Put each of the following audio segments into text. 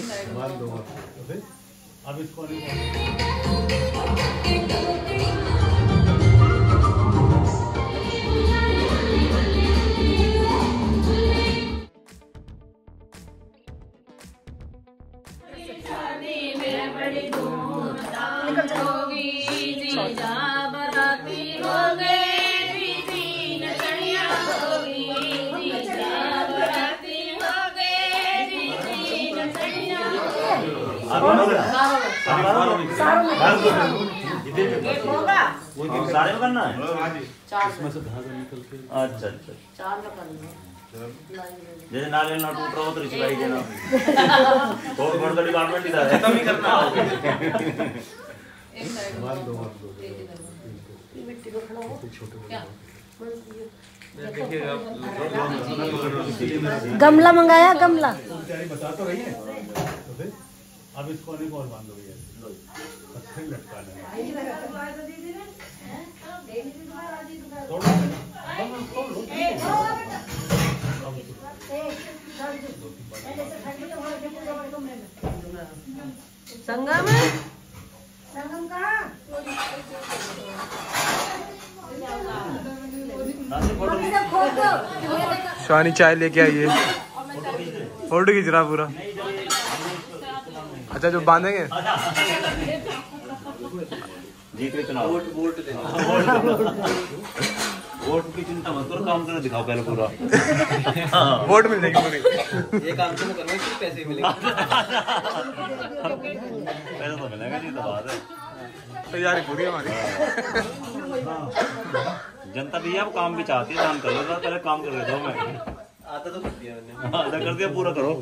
अब इसको सारे में करना है। इसमें से धागा निकल के अच्छा अच्छा चार का करना जैसे नाले ना टूट रहा हो तो रिसिवाई देना बहुत बड़ा डिपार्टमेंट इधर है खत्म ही करना एक साइड मार दो मिट्टी को खड़ा हो छोटे क्या गमला मंगाया गमला बता तो रही है। अब इसको नहीं और बांध दोगे पत्थर लटकाना है संगम शानी चाय लेके आई है फोटो खींच रहा पूरा। अच्छा जो बांधेंगे जीत के चुनाव वोट की चिंता मत करो काम करके दिखाओ पहले पूरा वोट मिल जाएगी पूरी ये काम तो करना है पैसे मिलेंगे पैसा तो मिलेगा नहीं तो बात है तैयारी पूरी हमारी। जनता भी अब काम भी चाहती है काम कर लो पहले काम कर देता हूँ मैं आधा तो कर दिया मैंने आधा कर दिया पूरा करो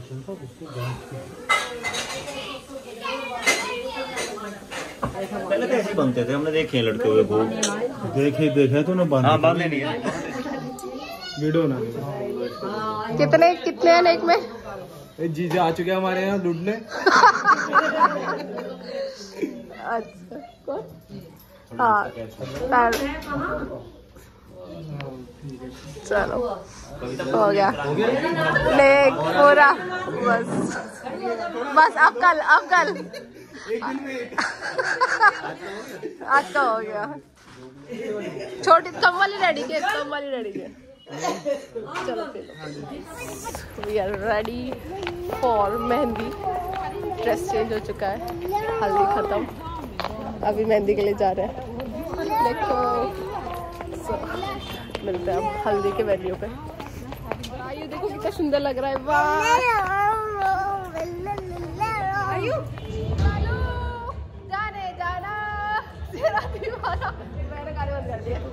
पहले तो ऐसे बनते थे हमने देखे लड़के हुए को देखे तो ना बांधे नहीं है वीडियो ना कितने हैं एक में जीजा आ चुके हैं हमारे यहाँ लूटने। अच्छा हाँ चलो हो गया लेग पूरा बस बस अब कल आज का हो गया। छोटी कम वाली रेडी के चलो we are ready for mehndi. Dress change हो चुका है हल्दी खत्म अभी मेहंदी के लिए जा रहे हैं। देखो मिलते हैं अब हल्दी के वेन्यू पे। ये देखो कितना सुंदर लग रहा है वाह। जाने जाना मैंने गाड़ी बंद कर दिया।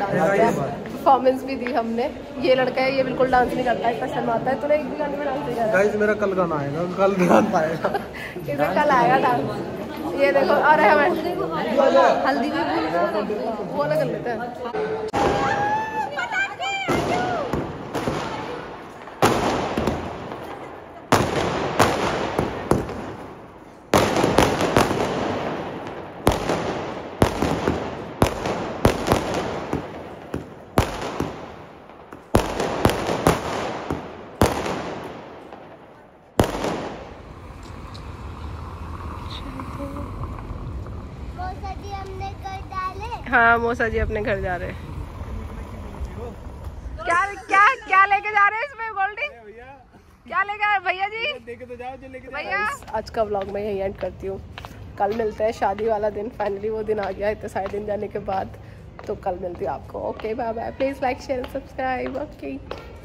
परफॉर्मेंस भी दी हमने। ये लड़का है, ये बिल्कुल डांस नहीं करता है, इतना शर्माता है। तूने एक भी गाने में डांस नहीं करा? गाइस मेरा कल गाना आएगा, कल ध्यान पाएगा। इधर कल आएगा डांस। ये देखो, अरे हमें हल्दी भी वो लगा लेते हैं। हाँ मौसा जी अपने घर जा रहे हैं। क्या क्या क्या लेके जा रहे हैं इसमें गोल्डी? क्या लेके आ रहे भैया जी? लेके तो जाओ जो लेके भैया। आज का व्लॉग मैं यहीं एंड करती हूँ। कल मिलते हैं शादी वाला दिन। फाइनली वो दिन आ गया इतने सारे दिन जाने के बाद। तो कल मिलती हूँ आपको। Okay bye bye. Please like share subscribe. Okay.